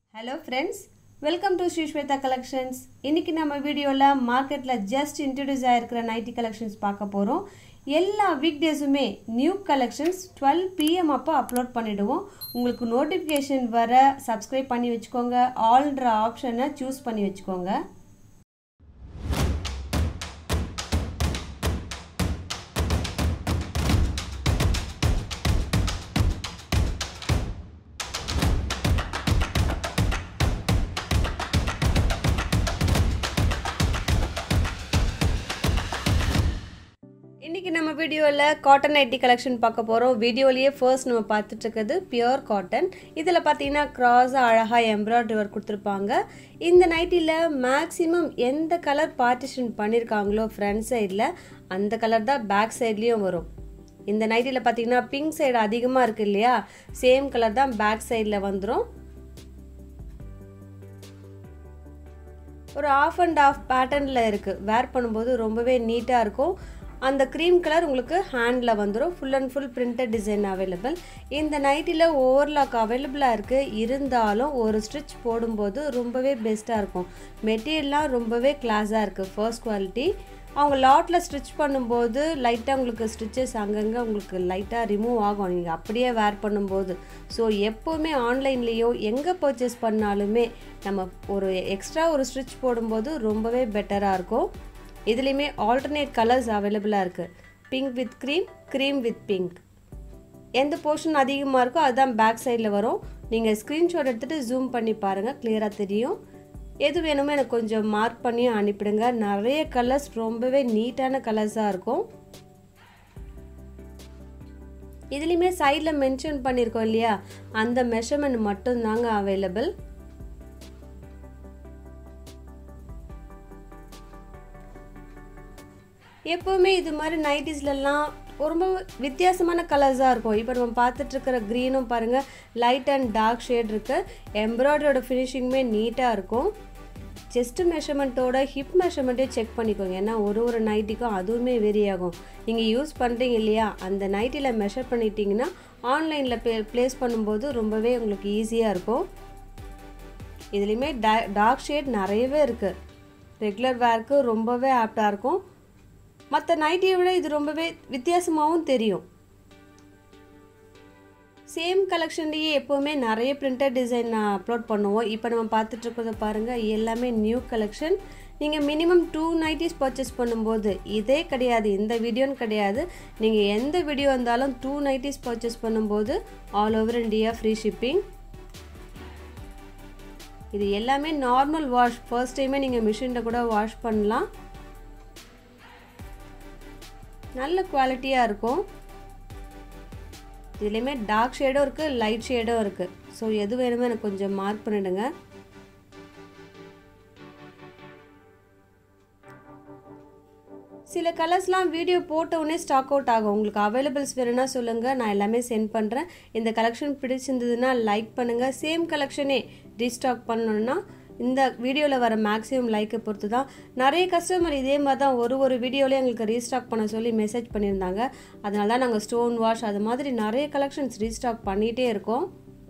Hello friends, welcome to Sri Shweta Collections. இன்னைக்கு நம்ம வீடியோல மார்க்கெட்ல just introduce ஆயிருக்கிற நைட்டி collections பார்க்க போறோம். எல்லா weekdaysமே new collections 12 pm அப்ப அப்லோட் பண்ணிடுவோம். உங்களுக்கு notification வர subscribe பண்ணி வெச்சுக்கோங்க. ஆல்ன்ற ஆப்ஷனை choose பண்ணி வெச்சுக்கோங்க. இன்னைக்கு நம்ம வீடியோல காட்டன் நைட்டி கலெக்ஷன் பார்க்க போறோம். வீடியோலயே ஃபர்ஸ்ட் நம்ம பார்த்துட்டு இருக்குது பியூர் காட்டன். இதுல பாத்தீங்கன்னா கிராஸ் அழகா எம்ப்ராய்டரி வர்க் கொடுத்திருப்பாங்க. இந்த நைட்டில மேக்ஸिमम எந்த கலர் பார்ட்டிஷன் பண்ணிருக்காங்களோ ஃப்ரண்ட் சைடுல அந்த கலர் தான் பேக் சைடுலயும் வரும். இந்த நைட்டில பாத்தீங்கன்னா பிங்க் சைடு அதிகமா இருக்கு இல்லையா, சேம் கலர் தான் பேக் சைடுல வந்துரும். ஒரு ஆஃப் அண்ட் ஆஃப் பேட்டர்ன்ல இருக்கு. வேர் பண்ணும்போது ரொம்பவே நீட்டா இருக்கும். அந்த cream கலர் உங்களுக்கு ஹேண்ட்ல வந்துரும். full and full printed design available. இந்த நைட்டில ஓவர்லாக் அவேலபிளா இருக்கு. இருந்தாலும் ஒரு ஸ்டிட்ச் போடும்போது ரொம்பவே பெஸ்டா இருக்கும். மெட்டீரியல்லாம் ரொம்பவே கிளாஸா இருக்கு. First quality. அவங்க லாட்ல ஸ்டிட்ச் பண்ணும்போது லைட்டா உங்களுக்கு ஸ்டிச்சஸ் அங்கங்க உங்களுக்கு லைட்டா ரிமூவ் ஆகும் நீங்க அப்படியே வேர் பண்ணும்போது. சோ எப்பவுமே ஆன்லைன்லயோ எங்க பர்ச்சேஸ் பண்ணாலுமே நம்ம ஒரு எக்ஸ்ட்ரா ஒரு ஸ்டிட்ச் போடும்போது ரொம்பவே பெட்டரா இருக்கும். இதுலயுமே alternate colors available இருக்கு. pink with cream, cream with pink. எந்த portion அதிகமா இருக்கோ அதுதான் பேக் சைடுல வரும். நீங்க ஸ்கிரீன்ஷாட் எடுத்துட்டு ஜூம் பண்ணி பாருங்க, கிளியரா தெரியும். எது வேணுமோ எனக்கு கொஞ்சம் மார்க் பண்ணி அனுப்பிடுங்க. நிறைய கலர்ஸ் ரொம்பவே நீட்டான கலர்ஸா இருக்கும். இதுலயுமே சைடுல மென்ஷன் பண்ணிருக்கோம் இல்லையா, அந்த மெஷர்மென்ட் மட்டும் தாங்க அவேலபிள். எப்பவுமே இது மாதிரி நைட்டிஸ்லாம் ரொம்ப வித்தியாசமான கலர்ஸா இருக்கும். இப்போ நம்ம பார்த்துட்டு இருக்கிற கிரீனும் பாருங்க லைட் அண்ட் டார்க் ஷேட் இருக்கு. எம்ப்ராய்டரியோட ஃபினிஷிங்குமே நீட்டா இருக்கும். செஸ்ட் மெஷர்மெண்ட்டோட ஹிப் மெஷர்மெண்ட்டே செக் பண்ணிக்கோங்க. ஏன்னா ஒரு நைட்டிக்கும் அதுவுமே வேரி ஆகும். நீங்கள் யூஸ் பண்ணுறீங்க இல்லையா, அந்த நைட்டியில் மெஷர் பண்ணிட்டீங்கன்னா ஆன்லைனில் ப்ளேஸ் பண்ணும்போது ரொம்பவே உங்களுக்கு ஈஸியாக இருக்கும். இதுலேயுமே டார்க் ஷேட் நிறையவே இருக்குது. ரெகுலர் வேர்க்கு ரொம்பவே ஆப்டாக இருக்கும். மற்ற நைட்டியை விட இது ரொம்பவே வித்தியாசமாகவும் தெரியும். சேம் கலெக்ஷன்லேயே எப்போவுமே நிறைய பிரிண்டட் டிசைன் அப்லோட் பண்ணுவோம். இப்போ நம்ம பார்த்துட்டு இருக்கிறத பாருங்கள், எல்லாமே நியூ கலெக்ஷன். நீங்கள் மினிமம் 2 நைட்டிஸ் பர்ச்சேஸ் பண்ணும்போது இதே கிடையாது, இந்த வீடியோன்னு கிடையாது, நீங்கள் எந்த வீடியோ இருந்தாலும் 2 நைட்டிஸ் பர்ச்சேஸ் பண்ணும்போது all over India free shipping. இது எல்லாமே நார்மல் வாஷ். ஃபர்ஸ்ட் டைமே நீங்கள் மிஷினில் கூட வாஷ் பண்ணலாம். நல்ல குவாலிட்டியாக இருக்கும். இதுலேயுமே டார்க் ஷேடும் இருக்குது, லைட் ஷேடும் இருக்குது. ஸோ எது வேணுமோ எனக்கு கொஞ்சம் மார்க் பண்ணிடுங்க. சில கலர்ஸ்லாம் வீடியோ போட்ட உடனே ஸ்டாக் அவுட் ஆகும். உங்களுக்கு அவைலபிள்ஸ் வேணும்னா சொல்லுங்கள், நான் எல்லாமே சென்ட் பண்ணுறேன். இந்த கலெக்ஷன் பிடிச்சிருந்ததுன்னா லைக் பண்ணுங்கள். சேம் கலெக்ஷனே ரீஸ்டாக் பண்ணணுன்னா இந்த வீடியோவில் வர மேக்ஸிமம் லைக்கை பொறுத்து தான். நிறைய கஸ்டமர் இதே மாதிரி தான் ஒரு வீடியோலேயே எங்களுக்கு ரீஸ்டாக் பண்ண சொல்லி மெசேஜ் பண்ணியிருந்தாங்க. அதனால தான் நாங்கள் ஸ்டோன் வாஷ் அது மாதிரி நிறைய கலெக்ஷன்ஸ் ரீஸ்டாக் பண்ணிகிட்டே இருக்கோம்.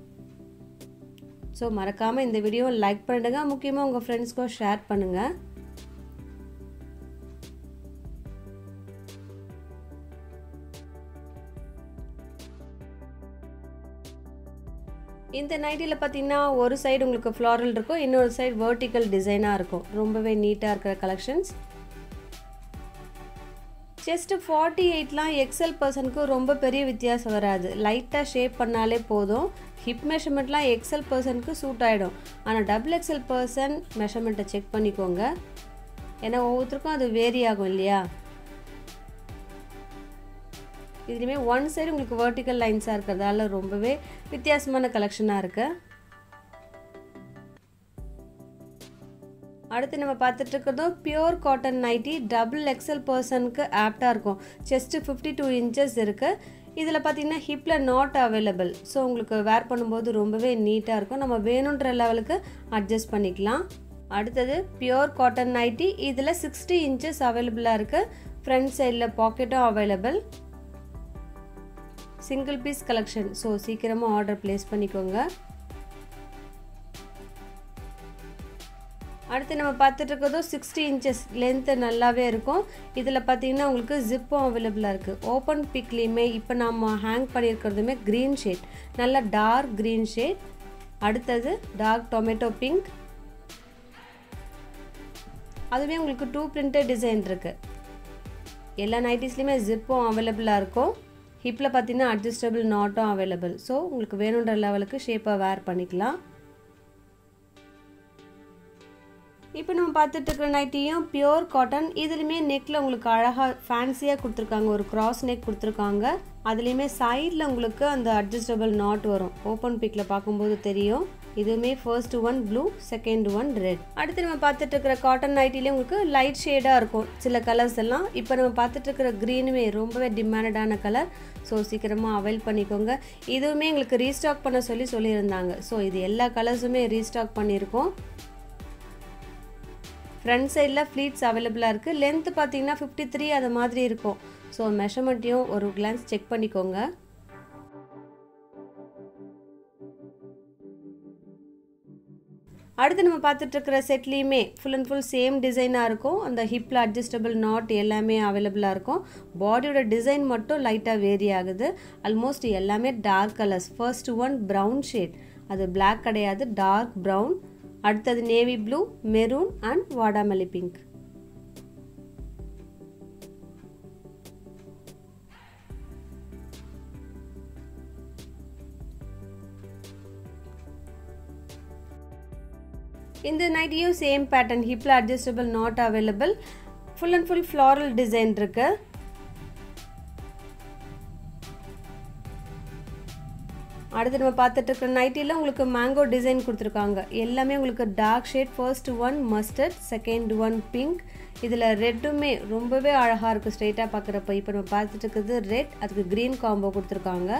ஸோ மறக்காமல் இந்த வீடியோவை லைக் பண்ணிடுங்க. முக்கியமாக உங்கள் ஃப்ரெண்ட்ஸ்க்கும் ஷேர் பண்ணுங்கள். இந்த நைட்டியில் பார்த்தீங்கன்னா ஒரு சைடு உங்களுக்கு ஃப்ளாரல் இருக்கும், இன்னொரு சைடு வெர்டிக்கல் டிசைனாக இருக்கும். ரொம்பவே நீட்டாக இருக்கிற கலெக்ஷன்ஸ். செஸ்ட் 48லாம் XL பர்சனுக்கு ரொம்ப பெரிய வித்தியாசம் வராது. லைட்டாக ஷேப் பண்ணாலே போதும். ஹிப் மெஷர்மெண்ட்லாம் XL பர்சனுக்கு சூட் ஆகிடும். ஆனால் XXL பர்சன் மெஷர்மெண்ட்டை செக் பண்ணிக்கோங்க. ஏன்னா ஒவ்வொருத்தருக்கும் அது வேரி ஆகும் இல்லையா. இதுலேயுமே ஒன் சைடு உங்களுக்கு வெர்டிக்கல் லைன்ஸாக இருக்கிறதால ரொம்பவே வித்தியாசமான கலெக்ஷனாக இருக்கு. அடுத்து நம்ம பார்த்துட்டு இருக்கிறதும் பியூர் காட்டன் நைட்டி. XXL பர்சனுக்கு ஆப்டாக இருக்கும். செஸ்ட் 52 இன்ச்சஸ் இருக்குது. இதில் பார்த்தீங்கன்னா ஹிப்பில் நாட் அவைலபிள். ஸோ உங்களுக்கு வேர் பண்ணும்போது ரொம்பவே நீட்டாக இருக்கும். நம்ம வேணுன்ற லெவலுக்கு அட்ஜஸ்ட் பண்ணிக்கலாம். அடுத்தது பியூர் காட்டன் நைட்டி. இதில் 60 இன்ச்சஸ் அவைலபிளாக இருக்குது. ஃப்ரண்ட் சைடில் பாக்கெட்டும் available. Single piece collection. So சீக்கிரமாக ஆர்டர் பிளேஸ் பண்ணிக்கோங்க. அடுத்து நம்ம பார்த்துட்டு இருக்கிறதும் 60 இன்ச்சஸ் லென்த்து நல்லாவே இருக்கும். இதில் பார்த்தீங்கன்னா உங்களுக்கு ஜிப்பும் அவைலபிளாக இருக்குது. ஓப்பன் பிக்லேயுமே இப்போ நம்ம ஹேங் பண்ணியிருக்கிறதுமே க்ரீன் ஷேட், நல்லா டார்க் க்ரீன் ஷேட். அடுத்தது டார்க் டொமேட்டோ பிங்க், அதுவே உங்களுக்கு 2 பிரிண்டட் டிசைன் இருக்குது. எல்லா நைட்டிஸ்லையுமே ஜிப்பும் அவைலபிளாக இருக்கும். ஹிப்பில் பார்த்தீங்கன்னா அட்ஜஸ்டபிள் நாட்டும் அவைலபிள். ஸோ உங்களுக்கு வேணுன்ற லெவலுக்கு ஷேப்பாக வேர் பண்ணிக்கலாம். இப்போ நம்ம பார்த்துட்டு இருக்கிற நைட்டியும் பியூர் காட்டன். இதுலேயுமே நெக்கில் உங்களுக்கு அழகாக ஃபேன்சியாக கொடுத்துருக்காங்க, ஒரு கிராஸ் நெக் கொடுத்துருக்காங்க. அதுலேயுமே சைடில் உங்களுக்கு அந்த அட்ஜஸ்டபிள் நாட் வரும். ஓப்பன் பிக்கில் பார்க்கும்போது தெரியும். இதுவுமே first one blue, second one red. அடுத்து நம்ம பார்த்துட்டு இருக்கிற காட்டன் நைட்டிலே உங்களுக்கு லைட் ஷேடாக இருக்கும் சில கலர்ஸ் எல்லாம். இப்போ நம்ம பார்த்துட்டு இருக்கிற க்ரீனுமே ரொம்பவே டிமாண்டடான கலர். ஸோ சீக்கிரமாக அவைல் பண்ணிக்கோங்க. இதுவுமே எங்களுக்கு ரீஸ்டாக் பண்ண சொல்லியிருந்தாங்க. ஸோ இது எல்லா கலர்ஸுமே ரீஸ்டாக் பண்ணியிருக்கோம். ஃப்ரண்ட் சைடில் ஃப்ளீட்ஸ் அவைலபிளாக இருக்குது. லென்த்து பார்த்தீங்கன்னா 53 அது மாதிரி இருக்கும். ஸோ மெஷர்மெண்ட்டையும் ஒரு கிளான்ஸ் செக் பண்ணிக்கோங்க. அடுத்து நம்ம பார்த்துட்டு இருக்கிற செட்லேயுமே ஃபுல் அண்ட் ஃபுல் சேம் டிசைனாக இருக்கும். அந்த ஹிப்பில் அட்ஜஸ்டபிள் நாட் எல்லாமே அவைலபிளாக இருக்கும். பாடியோட டிசைன் மட்டும் லைட்டாக வேரி ஆகுது. ஆல்மோஸ்ட் எல்லாமே dark colours. First one brown shade, அது பிளாக் கிடையாது, டார்க் ப்ரௌன். அடுத்தது நேவி ப்ளூ, மெரூன் அண்ட் வாடாமல்லி பிங்க். இந்த நைட்டியும் சேம் பேட்டர்ன், ஹிப்பில் adjustable knot available. Full and full floral design இருக்கு. அடுத்து நம்ம பார்த்துட்டு இருக்கிற நைட்டியில் உங்களுக்கு மேங்கோ டிசைன் கொடுத்துருக்காங்க. எல்லாமே உங்களுக்கு dark shade. First one mustard, second one pink. இதில் ரெட்டுமே ரொம்பவே அழகாக இருக்குது ஸ்ட்ரெயிட்டாக பார்க்குறப்ப. இப்போ நம்ம பார்த்துட்டு இருக்கிறது ரெட், அதுக்கு க்ரீன் காம்போ கொடுத்துருக்காங்க.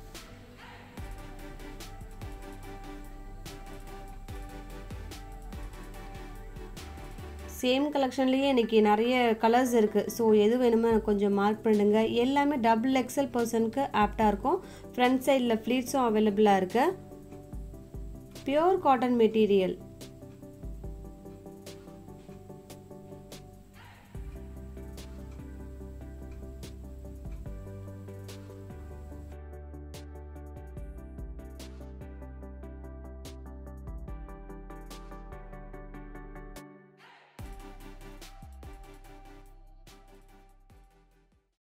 சேம் கலெக்ஷன்லேயே இன்றைக்கி நிறைய கலர்ஸ் இருக்குது. ஸோ எது வேணுமோ கொஞ்சம் மார்க் பண்ணிடுங்க. எல்லாமே XXL பர்சனுக்கு ஆப்டாக இருக்கும். ஃப்ரண்ட் சைடில் ஃப்ளீட்ஸும் அவைலபிளாக இருக்குது. Pure cotton material.